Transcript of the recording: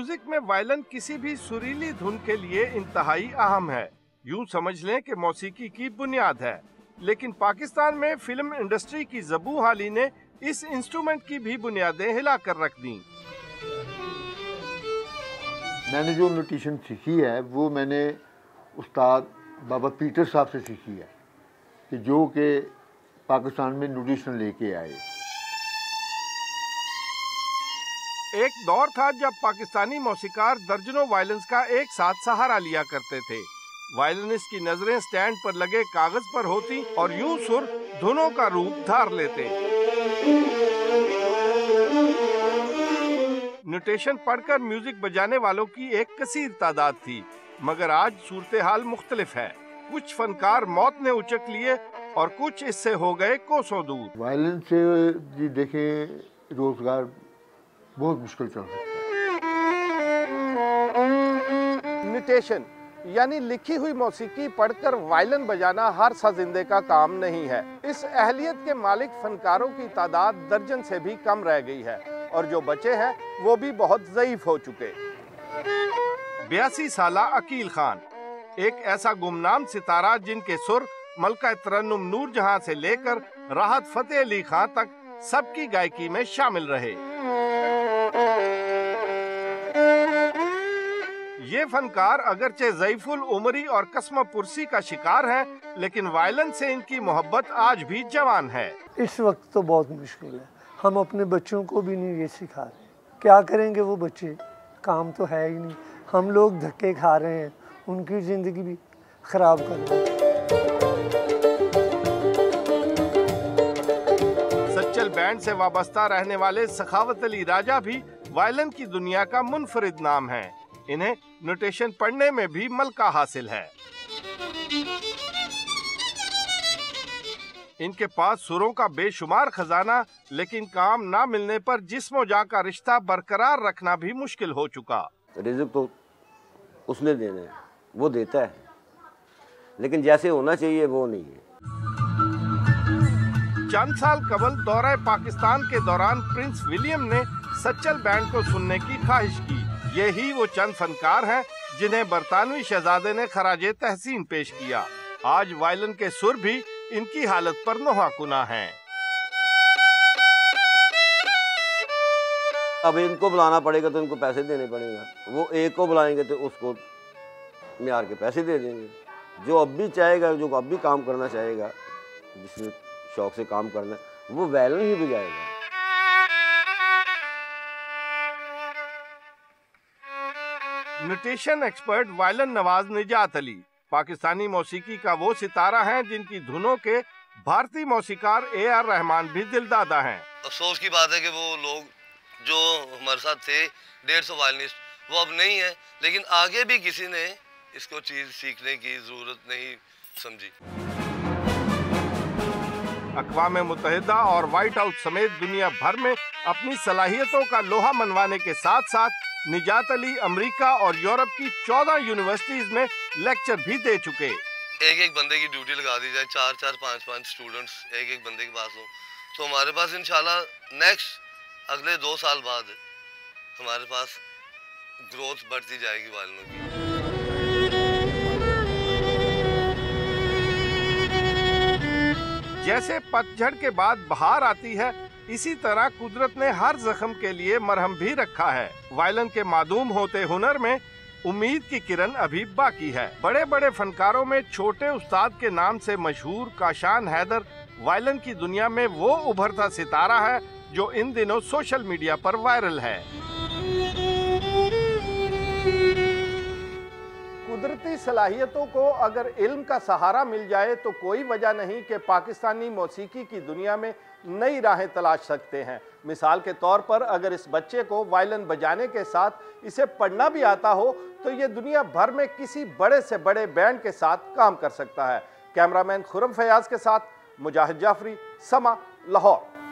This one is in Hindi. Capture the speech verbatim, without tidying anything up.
म्यूजिक में वायलिन किसी भी सुरीली धुन के लिए इंतहाई अहम है। यूं समझ लें कि मौसीकी की बुनियाद है। लेकिन पाकिस्तान में फिल्म इंडस्ट्री की ज़बू हाली ने इस इंस्ट्रूमेंट की भी बुनियादें हिला कर रख दी। मैंने जो नोटेशन सीखी है वो मैंने उस्ताद बाबा पीटर साहब से सीखी है, कि जो कि पाकिस्तान में नोटेशन लेके आए। एक दौर था जब पाकिस्तानी मौसीकार दर्जनों वायलिन्स का एक साथ सहारा लिया करते थे। वायलिनिस्ट की नजरें स्टैंड पर लगे कागज पर होती और यूं सुर धुनों का रूप धार लेते। नोटेशन पढ़कर म्यूजिक बजाने वालों की एक कसीर तादाद थी, मगर आज सूरत हाल मुख्तलिफ है। कुछ फनकार मौत ने उचक लिए और कुछ इससे हो गए कोसों दूर। वायलिन से जी देखें रोजगार बहुत मुश्किल चल रहा है। नोटेशन यानी लिखी हुई मौसीकी पढ़कर वायलिन बजाना हर सजिंदे का काम नहीं है। इस अहलियत के मालिक फनकारों की तादाद दर्जन से भी कम रह गई है और जो बचे हैं वो भी बहुत ज़ईफ हो चुके। बयासी साला अकील खान एक ऐसा गुमनाम सितारा जिनके सुर मलका तरन्नुम नूरजहां से लेकर राहत फतेह अली खान तक सबकी गायकी में शामिल रहे। ये फनकार अगरचे ज़ईफुल उमरी और कस्म पुरसी का शिकार हैं, लेकिन वायलिन से इनकी मोहब्बत आज भी जवान है। इस वक्त तो बहुत मुश्किल है, हम अपने बच्चों को भी नहीं ये सिखा रहे। क्या करेंगे वो बच्चे, काम तो है ही नहीं। हम लोग धक्के खा रहे हैं, उनकी जिंदगी भी खराब कर रहे हैं। सच्चल बैंड से वाबस्ता रहने वाले सखावत अली राजा भी वायलिन की दुनिया का मुनफरिद नाम है। इन्हें नोटेशन पढ़ने में भी मलका हासिल है। इनके पास सुरों का बेशुमार खजाना, लेकिन काम ना मिलने पर जिस्मो जान का रिश्ता बरकरार रखना भी मुश्किल हो चुका। रिज़्क़ तो उसने देना है, वो देता है, लेकिन जैसे होना चाहिए वो नहीं है। चंद साल कबल दौरे पाकिस्तान के दौरान प्रिंस विलियम ने सच्चल बैंड को सुनने की ख्वाहिश की। यही वो चंद फनकार हैं जिन्हें बरतानवी शहजादे ने खराजे तहसीन पेश किया। आज वायलिन के सुर भी इनकी हालत पर नोहाकुना हैं। अब इनको बुलाना पड़ेगा तो इनको पैसे देने पड़ेगा। वो एक को बुलाएंगे तो उसको म्यार के पैसे दे देंगे। जो अब भी चाहेगा, जो अब भी काम करना चाहेगा, जिसने शौक से काम करना, वो वायलिन ही बजाएगा। Notation expert violin Nawaz Nijat Ali Pakistani मौसीकी का वो सितारा है जिनकी धुनों के भारतीय मौसीकार ए आर रहमान भी दिलदादा हैं। अफसोस की बात है कि वो लोग जो हमारे साथ थे डेढ़ सौ वायलिनिस्ट, वो अब नहीं है, लेकिन आगे भी किसी ने इसको चीज सीखने की जरूरत नहीं समझी। अक़वाम मुत्तहिदा और व्हाइट हाउस समेत दुनिया भर में अपनी सलाहियतों का लोहा मनवाने के साथ साथ निजात अली अमेरिका और यूरोप की चौदह यूनिवर्सिटीज में लेक्चर भी दे चुके। एक एक बंदे की ड्यूटी लगा दी जाए, चार चार पांच पांच स्टूडेंट्स एक एक बंदे के पास हो, तो हमारे पास इंशाल्लाह नेक्स्ट अगले दो साल बाद हमारे पास ग्रोथ बढ़ती जाएगी वायलिनों की। जैसे पतझड़ के बाद बहार आती है, इसी तरह कुदरत ने हर जख्म के लिए मरहम भी रखा है। वायलिन के मादूम होते हुनर में उम्मीद की किरण अभी बाकी है। बड़े बड़े फनकारों में छोटे उस्ताद के नाम से मशहूर काशान हैदर वायलिन की दुनिया में वो उभरता सितारा है जो इन दिनों सोशल मीडिया पर वायरल है। कुदरती सलाहियतों को अगर इल्म का सहारा मिल जाए तो कोई वजह नहीं कि पाकिस्तानी मौसीकी की दुनिया में नई राहें तलाश सकते हैं। मिसाल के तौर पर अगर इस बच्चे को वायलिन बजाने के साथ इसे पढ़ना भी आता हो तो ये दुनिया भर में किसी बड़े से बड़े बैंड के साथ काम कर सकता है। कैमरामैन खुरम फयाज के साथ मुजाहिद जाफरी, समा, लाहौर।